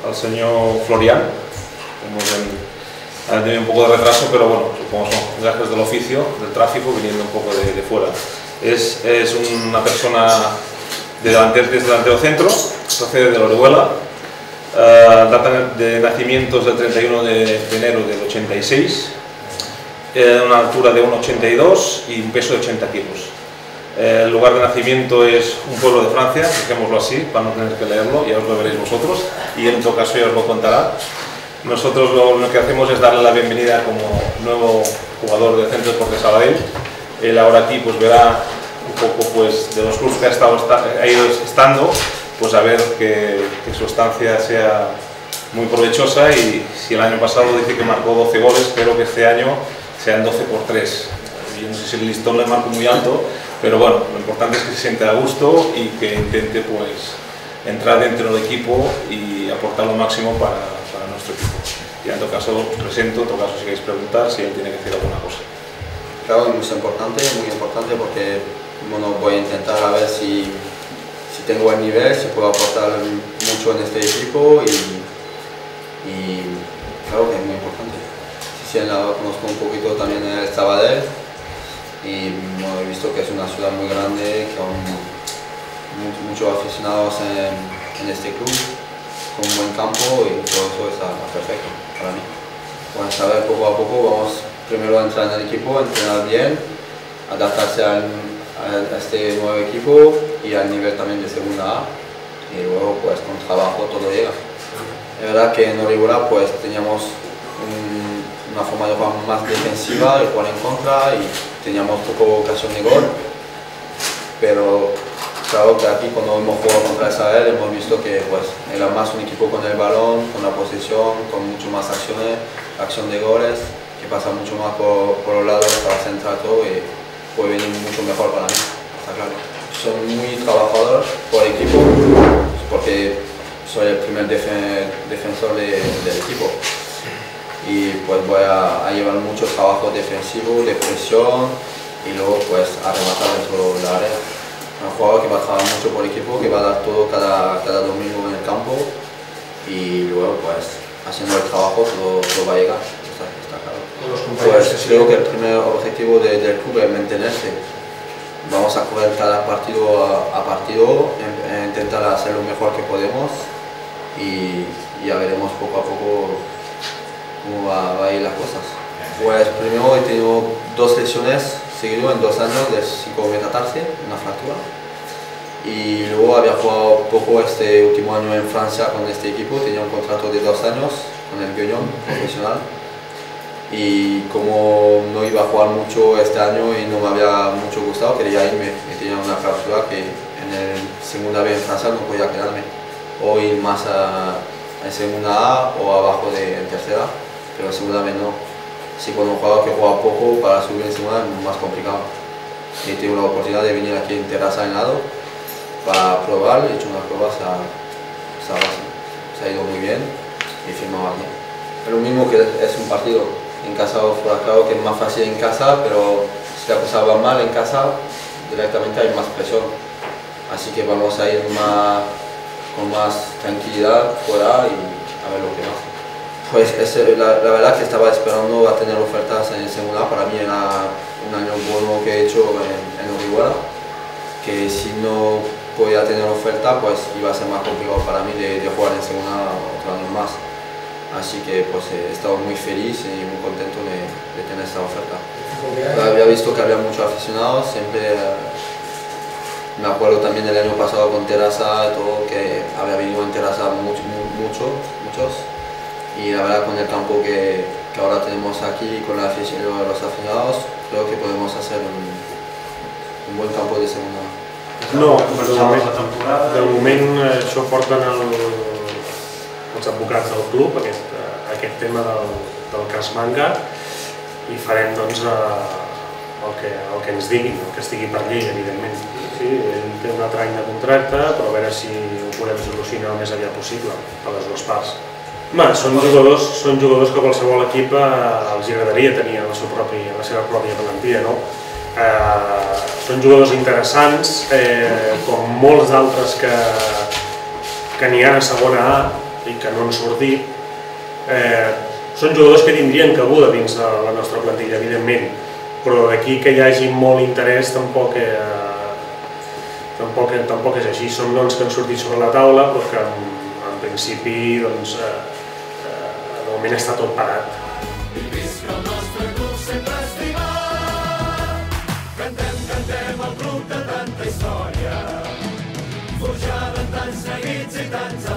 al señor Florian. Ha tenido un poco de retraso, pero bueno, supongo son gajes del oficio, del tráfico, viniendo un poco de fuera. Es una persona delantero centro, procede de Orihuela, data de nacimiento es del 31 de enero del 86, una altura de 1,82 y un peso de 80 kilos. El lugar de nacimiento es un pueblo de Francia, dejémoslo así, para no tener que leerlo, ya os lo veréis vosotros, y en todo caso ya os lo contará. Nosotros lo que hacemos es darle la bienvenida como nuevo jugador del Centro Deportes Sabadell. Él ahora aquí pues verá un poco pues, de los clubes que ha ido estando, pues a ver que su estancia sea muy provechosa, y si el año pasado dice que marcó 12 goles, espero que este año sean 12 por 3. Yo no sé si el listón le marco muy alto, pero bueno, lo importante es que se siente a gusto y que intente pues entrar dentro del equipo y aportar lo máximo para nuestro equipo. Y en todo caso os presento, en todo caso si queréis preguntar, si él tiene que decir alguna cosa. Claro, es muy importante porque bueno, voy a intentar a ver si tengo el nivel, si puedo aportar mucho en este equipo y claro que es muy importante. Sí, conozco un poquito también el Sabadell y bueno, he visto que es una ciudad muy grande, con muchos aficionados en este club, con un buen campo, y todo eso está perfecto para mí. Vamos a ver poco a poco, vamos primero a entrar en el equipo, entrenar bien, adaptarse a este nuevo equipo y al nivel también de segunda A, y luego pues con trabajo todo llega. Es verdad que en Orihuela pues teníamos una forma de jugar más defensiva y jugar en contra, y teníamos poco ocasión de gol, pero claro que aquí cuando hemos jugado contra el Sabadell hemos visto que pues, era más un equipo con el balón, con la posesión, con mucho más acción de goles, que pasa mucho más por los lados para centrar todo, y puede venir mucho mejor para mí, está claro. Soy muy trabajador por el equipo, porque soy el primer defensor del equipo, y pues voy a llevar mucho trabajo defensivo, de presión, y luego pues a rematar dentro de la área. Un jugador que va a trabajar mucho por equipo, que va a dar todo cada domingo en el campo, y luego pues haciendo el trabajo todo va a llegar, está claro. Pues creo que el primer objetivo del club es mantenerse. Vamos a correr cada partido a partido, intentar hacer lo mejor que podemos, y ya veremos poco a poco cómo va a ir las cosas. Pues primero he tenido 2 lesiones seguidas en 2 años de 5 metatarse, una fractura, y luego había jugado poco este último año en Francia con este equipo, tenía un contrato de 2 años con el Guignon profesional, y como no iba a jugar mucho este año y no me había mucho gustado, quería irme, y tenía una cláusula que en el segunda B en Francia no podía quedarme, o ir más en segunda A o abajo en tercera, pero en segunda B no. Si con un jugador que juega poco, para subir en segunda es más complicado. Y tengo la oportunidad de venir aquí en Terrassa en lado para probar, he hecho unas pruebas, se ha ido muy bien y he firmado aquí. Es lo mismo que es un partido, en casa o fuera, claro que es más fácil en casa, pero si la cosa va mal en casa, directamente hay más presión. Así que vamos a ir con más tranquilidad fuera y a ver lo que pasa. Pues la verdad que estaba esperando a tener ofertas en segunda. Para mí era un año bueno que he hecho en Orihuela, que si no podía tener oferta pues iba a ser más complicado para mí de jugar en segunda otro año más. Así que pues he estado muy feliz y muy contento de tener esta oferta. Había visto que había muchos aficionados, siempre me acuerdo también del año pasado con Terrassa, todo, que había venido en Terrassa muchos. Y la verdad con el campo que ahora tenemos aquí, con los aficionados, creo que podemos hacer un buen campo de segunda. No, de moment això porten els advocats del club, aquest tema del cas Manga, i farem doncs el que ens diguin, el que estigui per llei, evidentment. Sí, ell té un altre any de contracte, però a veure si ho podem solucionar el més aviat possible per les dues parts. Són jugadors que qualsevol equip els agradaria tenir a la seva pròpia plantilla. Són jugadors interessants, com molts d'altres que n'hi ha a segona A, i que no han sortit. Són jugadors que tindrien cabuda dins de la nostra plantilla, evidentment, però d'aquí que hi hagi molt interès tampoc és així. Són noms que han sortit sobre la taula, però que en principi de moment està tot parat. Cantem el club de tanta història, forjada en tants neguits i tants